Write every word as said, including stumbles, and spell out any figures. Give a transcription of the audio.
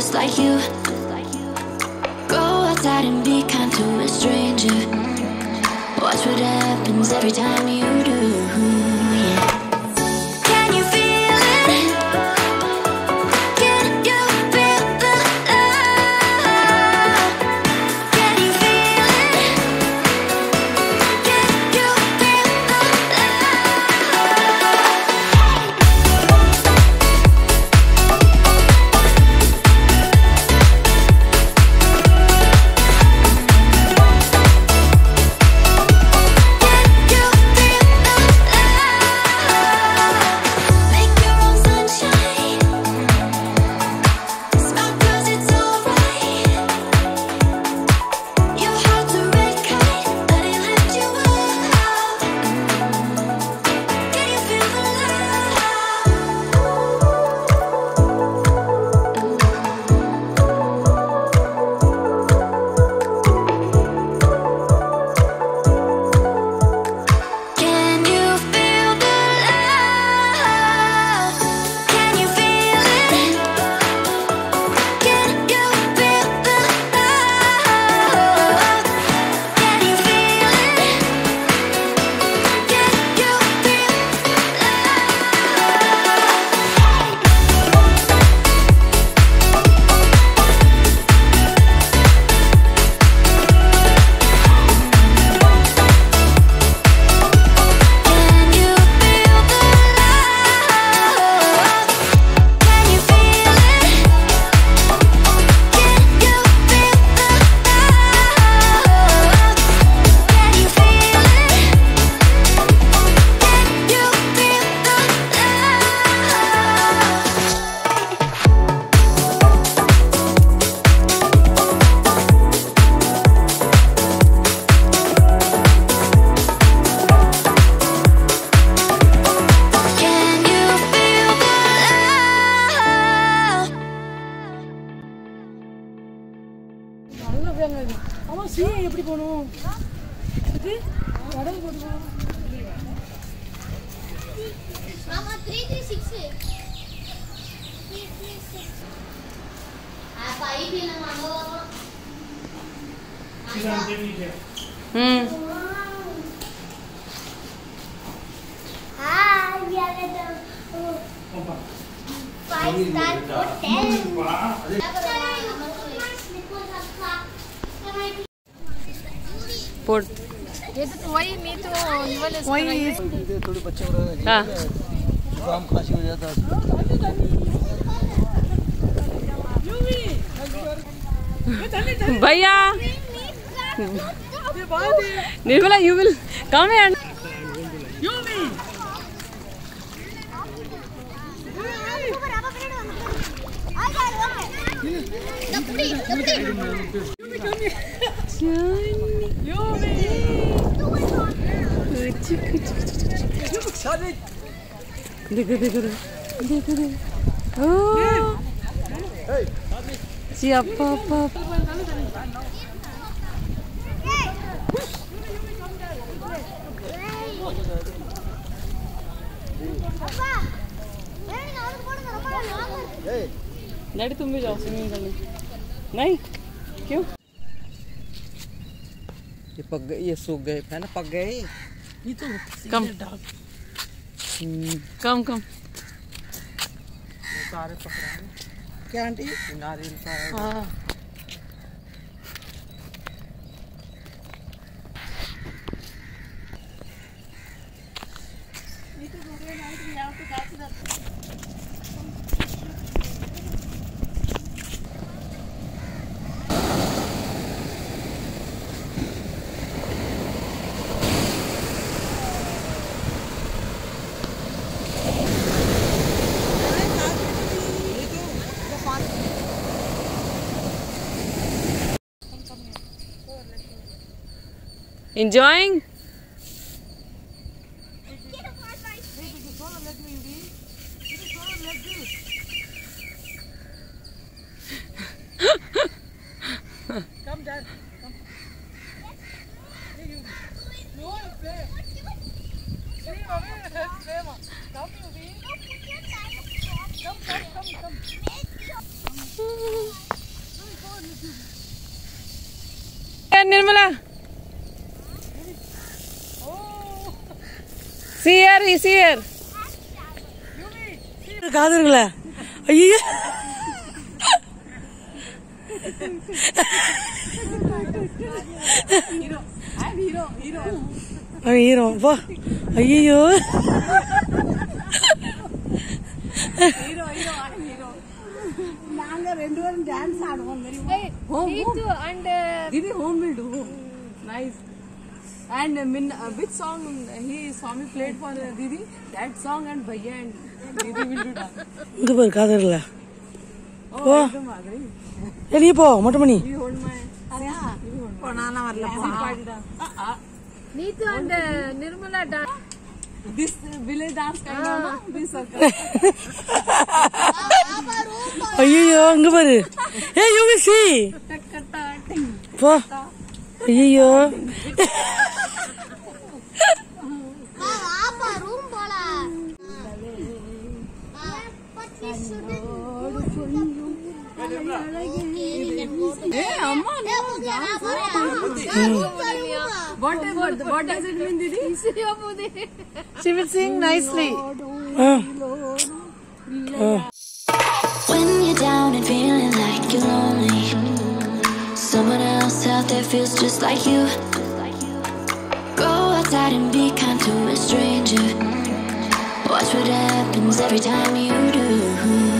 just like you. Go outside and be kind to a stranger. Watch what happens every time you do. Yeah. Can you feel it? Can you feel the love? Can you feel it? Can you feel the Hmm. Five star hotel. Put. ये तो वही नहीं तो ये वाले वही थोड़ी बच्चे हो रहे हैं हाँ काम खांसी हो जाता है भैया Nirmala you will come here देखो देखो देखो देखो ओह siapa apa डैडी तुम भी जाओ स्विमिंग करने नहीं क्यों ये पक गए ये सूख गए है ना पक गए ये तो कम कम कम सारे पक रहे हैं क्या आंटी नारियल का हाँ enjoying come dad come hey you no one play see mommy let's play ma come you be come come come come Nirmala. See here, see here. காதுங்களா ஐயோ ஹீரோ ஹீரோ ஹீரோ ஹீரோ வா ஐயோ hero hero hero நாங்க ரெண்டு பேரும் dance ஆடுவோம் தெரியுமா home and didi home will do nice and min uh, which song he Swami played for uh, didi that song and bhaiya and didi will do dance இங்க பாரு காதர்ல ஓ இந்த மாதிரி எலிய போ மொட்டமணி you hold my அரே போனானா வரல போ Neetu and Nirmala dance. this village dance kind of no this circle ஐயோ இங்க பாரு ஏய் you will see டக்கட்டா டிங் போ ஐயோ ஆப்பா ரூம் போல பத்தி சுடு ஏய் அம்மா what what what does it mean didi she will sing nicely When you're down and feeling like you're lonely, someone else out there feels just like you. Go outside and be kind to a stranger. Watch what happens every time you do.